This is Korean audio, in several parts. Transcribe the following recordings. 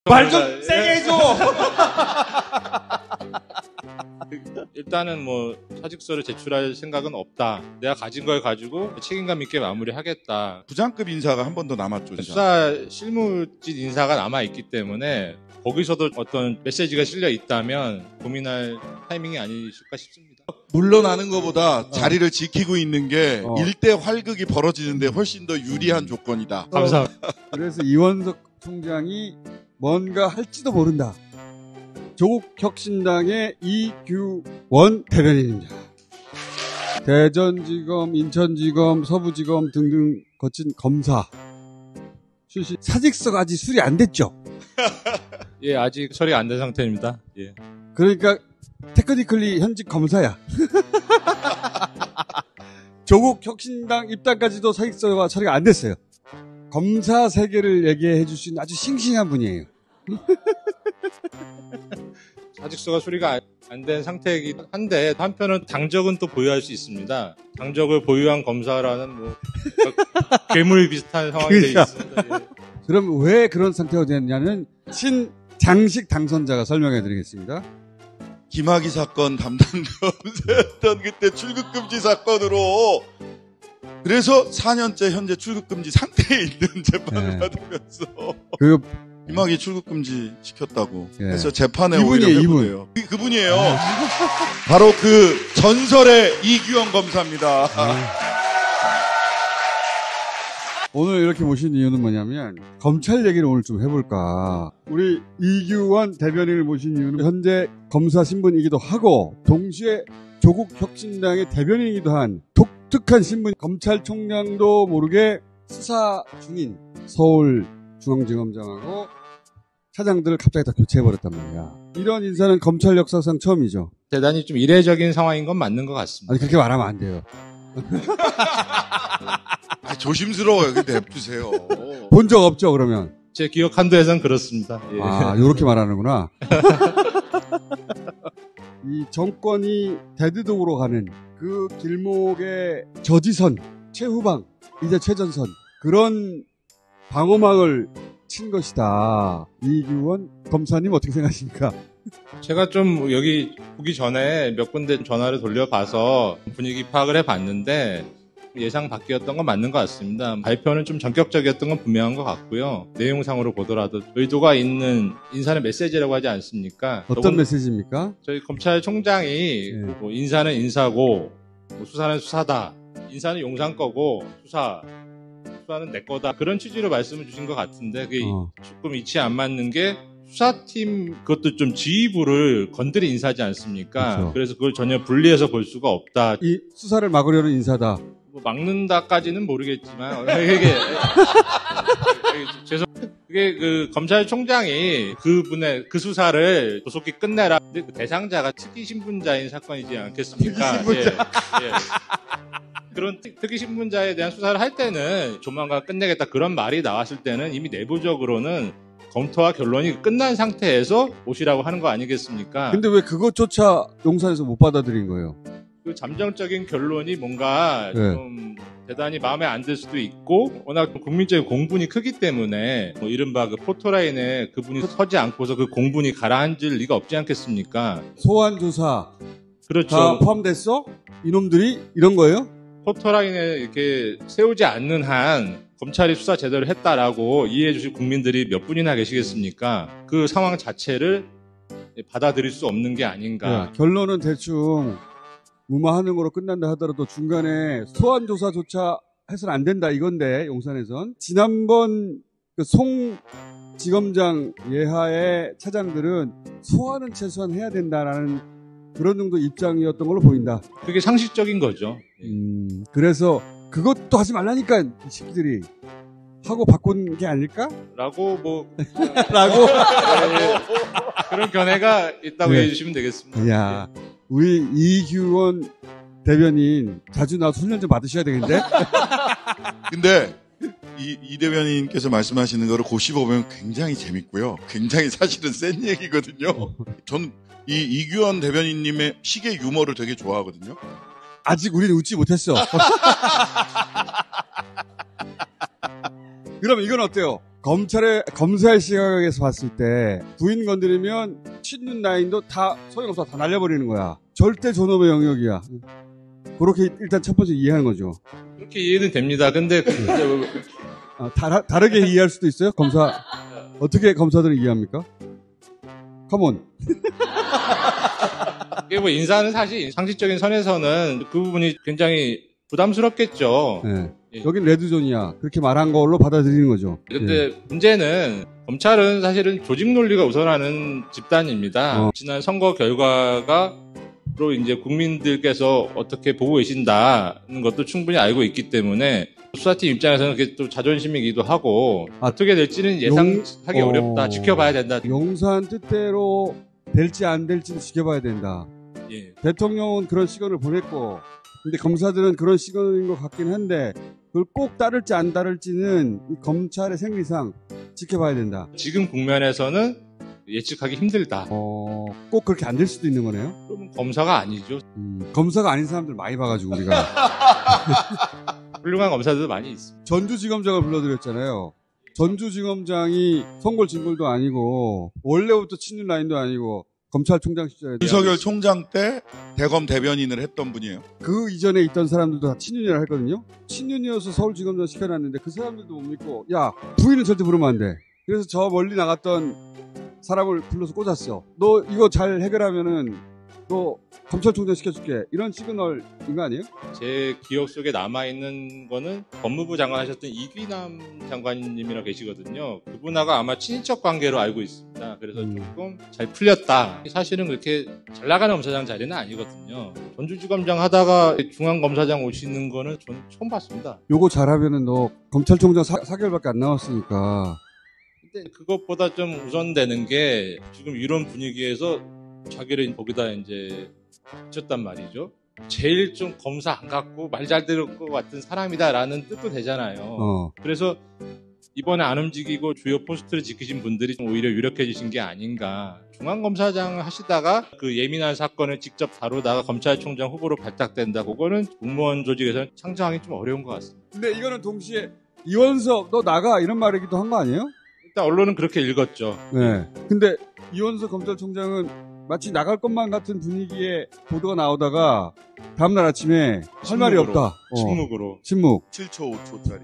말 좀 세게 해줘. 일단은 뭐 사직서를 제출할 생각은 없다. 내가 가진 걸 가지고 책임감 있게 마무리하겠다. 부장급 인사가 한 번 더 남았죠. 진짜. 수사 실무진 인사가 남아있기 때문에 거기서도 어떤 메시지가 실려 있다면 고민할 타이밍이 아니실까 싶습니다. 물러나는 것보다 자리를 지키고 있는 게 일대 활극이 벌어지는데 훨씬 더 유리한 조건이다. 감사합니다. 그래서 이원석 총장이 뭔가 할지도 모른다. 조국혁신당의 이규원 대변인입니다. 대전지검, 인천지검, 서부지검 등등 거친 검사 출신. 사직서가 아직 수리 안 됐죠? 예, 아직 처리가 안 된 상태입니다. 예. 그러니까 테크니컬리 현직 검사야. 조국혁신당 입당까지도 사직서가 처리가 안 됐어요. 검사 세계를 얘기해 줄 수 있는 아주 싱싱한 분이에요. 사직서가 수리가 안 된 상태이긴 한데 한편은 당적은 또 보유할 수 있습니다. 당적을 보유한 검사라는 뭐 괴물 비슷한 상황이 되어 있습니다. 예. 그럼 왜 그런 상태가 됐냐는 신장식 당선자가 설명해 드리겠습니다. 김학의 사건 담당 검사였던 그때 출국금지 사건으로 그래서 4년째 현재 출국금지 상태에 있는 재판을 받으면서 김학의 출국금지 시켰다고 해서 재판에 오히려 회부돼요. 그분이에요. 바로 그 전설의 이규원 검사입니다. 오늘 이렇게 모신 이유는 뭐냐면 검찰 얘기를 오늘 좀 해볼까. 우리 이규원 대변인을 모신 이유는 현재 검사 신분이기도 하고 동시에 조국혁신당의 대변인이기도 한 독특한 신분. 검찰총장도 모르게 수사 중인 서울중앙지검장하고 차장들을 갑자기 다 교체해버렸단 말이야. 이런 인사는 검찰 역사상 처음이죠. 대단히 좀 이례적인 상황인 건 맞는 것 같습니다. 아니 그렇게 말하면 안 돼요. 조심스러워요. 근데 냅두세요. 본 적 없죠, 그러면? 제 기억 한도에선 그렇습니다. 예. 아, 요렇게 말하는구나. 이 정권이 대드독으로 가는 그 길목의 저지선, 최후방, 이제 최전선, 그런 방어막을 친 것이다. 이규원 검사님 어떻게 생각하십니까? 제가 좀 여기 오기 전에 몇 군데 전화를 돌려봐서 분위기 파악을 해봤는데 예상 밖이었던 건 맞는 것 같습니다. 발표는 좀 전격적이었던 건 분명한 것 같고요. 내용상으로 보더라도 의도가 있는 인사는 메시지라고 하지 않습니까? 어떤 메시지입니까? 저희 검찰총장이 뭐 인사는 인사고 뭐 수사는 수사다. 인사는 용산 거고 수사는 내 거다. 그런 취지로 말씀을 주신 것 같은데 그게 조금 이치 안 맞는 게 수사팀 그것도 좀 지휘부를 건드린 인사지 않습니까? 그렇죠. 그래서 그걸 전혀 분리해서 볼 수가 없다. 이 수사를 막으려는 인사다. 뭐 막는다까지는 모르겠지만 그게 그 검찰총장이 그분의 그 수사를 조속히 끝내라. 근데 그 대상자가 특기 신분자인 사건이지 않겠습니까? 특기 신분자. 예. 그런 특기 신분자에 대한 수사를 할 때는 조만간 끝내겠다 그런 말이 나왔을 때는 이미 내부적으로는 검토와 결론이 끝난 상태에서 오시라고 하는 거 아니겠습니까? 근데 왜 그것조차 용산에서 못 받아들인 거예요? 그 잠정적인 결론이 뭔가 좀 대단히 마음에 안 들 수도 있고 워낙 국민적인 공분이 크기 때문에 뭐 이른바 그 포토라인에 그분이 서지 않고서 그 공분이 가라앉을 리가 없지 않겠습니까? 소환 조사 그렇죠. 다 포함됐어? 이놈들이 이런 거예요? 포토라인에 이렇게 세우지 않는 한 검찰이 수사 제대로 했다라고 이해해 주실 국민들이 몇 분이나 계시겠습니까? 그 상황 자체를 받아들일 수 없는 게 아닌가. 결론은 대충 무마하는 거로 끝난다 하더라도 중간에 소환 조사조차 해서는 안 된다 이건데 용산에선 지난번 그 송 지검장 예하의 차장들은 소환은 최소한 해야 된다라는 그런 정도 입장이었던 걸로 보인다. 그게 상식적인 거죠. 그래서 그것도 하지 말라니까 이 새끼들이 하고 바꾼 게 아닐까? 라고 라고 그런 견해가 있다고 해주시면 되겠습니다. 야, 우리 이규원 대변인 자주 나와서 훈련 좀 받으셔야 되겠는데? 근데 이 대변인께서 말씀하시는 거를 고씹어보면 굉장히 재밌고요. 굉장히 사실은 센 얘기거든요. 저는 이 이규원 대변인님의 시계 유머를 되게 좋아하거든요. 아직 우리는 웃지 못했어. 그럼 이건 어때요? 검사의 시각에서 봤을 때 부인 건드리면 친윤 라인도 다 소용없어 다 날려버리는 거야. 절대 존엄의 영역이야. 그렇게 일단 첫 번째 이해하는 거죠. 그렇게 이해는 됩니다. 근데 다르게 이해할 수도 있어요? 검사 어떻게 검사들은 이해합니까? 컴온. 이게 뭐 인사는 사실 상식적인 선에서는 그 부분이 굉장히 부담스럽겠죠. 네. 예. 여긴 레드존이야. 그렇게 말한 걸로 받아들이는 거죠. 근데 예. 문제는 검찰은 사실은 조직 논리가 우선하는 집단입니다. 지난 선거 결과가로 이제 국민들께서 어떻게 보고 계신다는 것도 충분히 알고 있기 때문에 수사팀 입장에서는 그게 또 자존심이기도 하고 어떻게 될지는 예상하기 어렵다. 지켜봐야 된다. 용산 뜻대로 될지 안 될지는 지켜봐야 된다. 예. 대통령은 그런 시간을 보냈고 근데 검사들은 그런 시간인 것 같긴 한데 그걸 꼭 따를지 안 따를지는 이 검찰의 생리상 지켜봐야 된다. 지금 국면에서는 예측하기 힘들다. 꼭 그렇게 안 될 수도 있는 거네요. 그럼 검사가 아니죠. 검사가 아닌 사람들 많이 봐가지고 우리가 훌륭한 검사들도 많이 있습니다. 전주지검장을 불러드렸잖아요. 전주지검장이 송골진골도 아니고 원래부터 친윤 라인도 아니고 검찰총장 시절에 윤석열 총장 때 대검 대변인을 했던 분이에요. 그 이전에 있던 사람들도 다 친윤이라 했거든요. 친윤이어서 서울지검장 시켜놨는데 그 사람들도 못 믿고 야 부인은 절대 부르면 안 돼. 그래서 저 멀리 나갔던 사람을 불러서 꽂았어. 너 이거 잘 해결하면은 너 검찰총장 시켜줄게. 이런 시그널인 거 아니에요? 제 기억 속에 남아있는 거는 법무부 장관 하셨던 이귀남 장관님이라 계시거든요. 그분하고 아마 친인척 관계로 알고 있습니다. 그래서 조금 잘 풀렸다. 사실은 그렇게 잘 나가는 검사장 자리는 아니거든요. 전주지검장 하다가 중앙검사장 오시는 거는 저는 처음 봤습니다. 요거 잘하면은 너 검찰총장 4개월밖에 안 남았으니까. 근데 그것보다 좀 우선되는 게 지금 이런 분위기에서 자기를 거기다 이제 붙였단 말이죠. 제일 좀 검사 안 갖고 말 잘 들을 것 같은 사람이다라는 뜻도 되잖아요. 그래서 이번에 안 움직이고 주요 포스트를 지키신 분들이 좀 오히려 유력해지신 게 아닌가. 중앙검사장 하시다가 그 예민한 사건을 직접 다루다가 검찰총장 후보로 발탁된다. 그거는 공무원 조직에서는 상상하기 좀 어려운 것 같습니다. 근데 이거는 동시에 이원석 너 나가 이런 말이기도 한 거 아니에요? 일단 언론은 그렇게 읽었죠. 네. 근데 이원석 검찰총장은 마치 나갈 것만 같은 분위기에 보도가 나오다가 다음날 아침에 할 말이 없다. 침묵으로. 침묵. 7초, 5초짜리.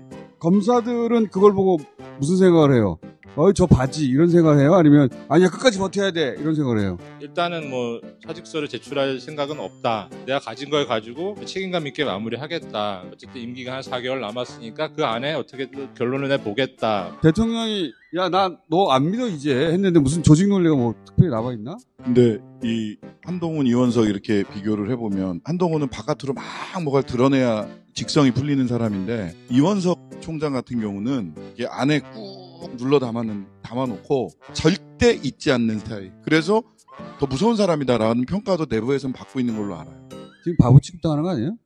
검사들은 그걸 보고 무슨 생각을 해요? 저 바지 이런 생각을 해요? 아니면 아니야 끝까지 버텨야 돼 이런 생각을 해요? 일단은 뭐 사직서를 제출할 생각은 없다. 내가 가진 걸 가지고 책임감 있게 마무리하겠다. 어쨌든 임기가 한 4개월 남았으니까 그 안에 어떻게든 결론을 내보겠다. 대통령이 야 나 너 안 믿어 이제 했는데 무슨 조직 논리가 뭐 특별히 남아있나? 근데 이 한동훈 이원석 이렇게 비교를 해보면 한동훈은 바깥으로 막 뭐가 드러내야 직성이 풀리는 사람인데 이원석 총장 같은 경우는 이게 안에 꾹 눌러 담아놓고 절대 잊지 않는 스타일. 그래서 더 무서운 사람이다라는 평가도 내부에서는 받고 있는 걸로 알아요. 지금 바보 취급당하는 거 아니에요?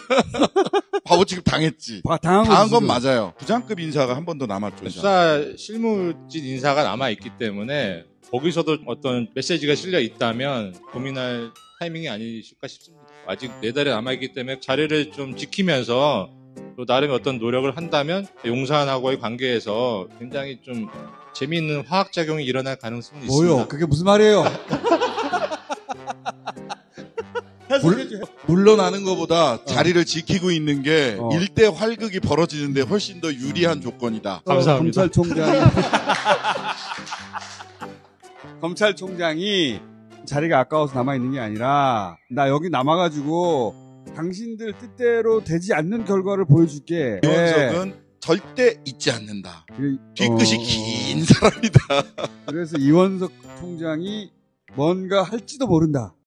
바보 취급 당했지. 당한 건 맞아요. 부장급 인사가 한 번 더 남았죠. 수사 실무진 인사가 남아있기 때문에 거기서도 어떤 메시지가 실려 있다면 고민할 타이밍이 아니실까 싶습니다. 아직 4달이 남아있기 때문에 자리를 좀 지키면서 또 나름의 어떤 노력을 한다면 용산하고의 관계에서 굉장히 좀 재미있는 화학작용이 일어날 가능성이 있습니다. 뭐요? 그게 무슨 말이에요? 물러나는 것보다 자리를 지키고 있는 게 일대 활극이 벌어지는데 훨씬 더 유리한 조건이다. 감사합니다. 검찰총장이 자리가 아까워서 남아있는 게 아니라 나 여기 남아가지고 당신들 뜻대로 되지 않는 결과를 보여줄게. 이원석은 절대 잊지 않는다. 뒤끝이 긴 사람이다. 그래서 이원석 총장이 뭔가 할지도 모른다.